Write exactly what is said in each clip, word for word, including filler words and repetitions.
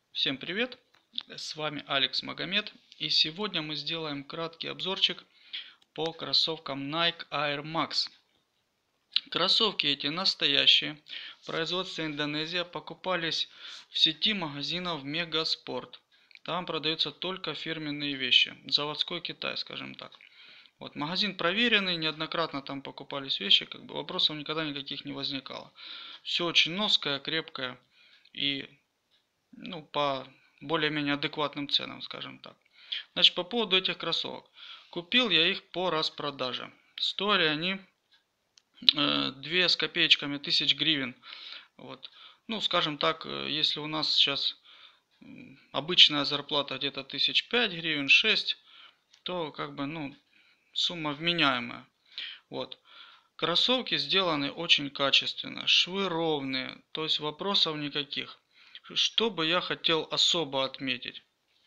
Всем привет! С вами Алекс Магомед, и сегодня мы сделаем краткий обзорчик по кроссовкам Nike Air Max. Кроссовки эти настоящие, производство Индонезия, покупались в сети магазинов Мегаспорт. Там продаются только фирменные вещи, заводской Китай, скажем так. Вот, магазин проверенный, неоднократно там покупались вещи, как бы вопросов никогда никаких не возникало. Все очень ноское, крепкое и ну, по более-менее адекватным ценам, скажем так. Значит, по поводу этих кроссовок. Купил я их по распродаже. Стоили они э, две с копеечками тысяч гривен. Вот. Ну, скажем так, если у нас сейчас обычная зарплата где-то тысяч пять гривен, шесть, то как бы, ну, сумма вменяемая. Вот. Кроссовки сделаны очень качественно, швы ровные, то есть вопросов никаких. Что бы я хотел особо отметить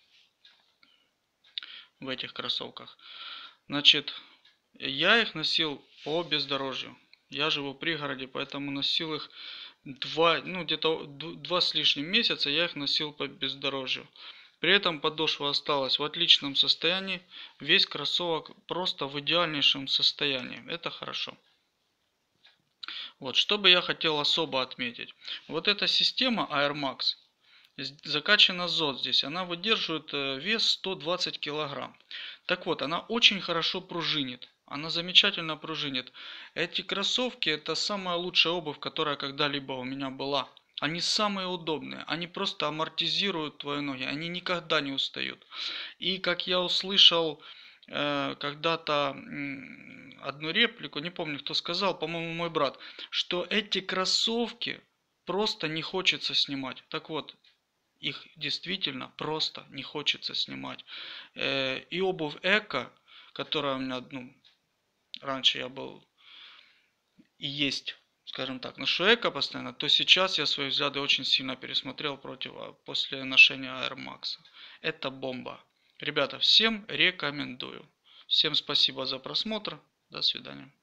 в этих кроссовках? Значит, я их носил по бездорожью. Я живу в пригороде, поэтому носил их два, ну где-то два с лишним месяца я их носил по бездорожью. При этом подошва осталась в отличном состоянии. Весь кроссовок просто в идеальнейшем состоянии. Это хорошо. Вот, что бы я хотел особо отметить. Вот эта система Air Max. Закачан азот здесь. Она выдерживает вес сто двадцать килограмм. Так вот, она очень хорошо пружинит. Она замечательно пружинит. Эти кроссовки это самая лучшая обувь, которая когда-либо у меня была. Они самые удобные. Они просто амортизируют твои ноги. Они никогда не устают. И как я услышал э, когда-то одну реплику, не помню кто сказал, по-моему мой брат, что эти кроссовки просто не хочется снимать. Так вот, их действительно просто не хочется снимать. И обувь Эко, которая у меня, ну, раньше я был и есть, скажем так, ношу Эко постоянно, то сейчас я свои взгляды очень сильно пересмотрел против, после ношения Air Max. Это бомба. Ребята, всем рекомендую. Всем спасибо за просмотр. До свидания.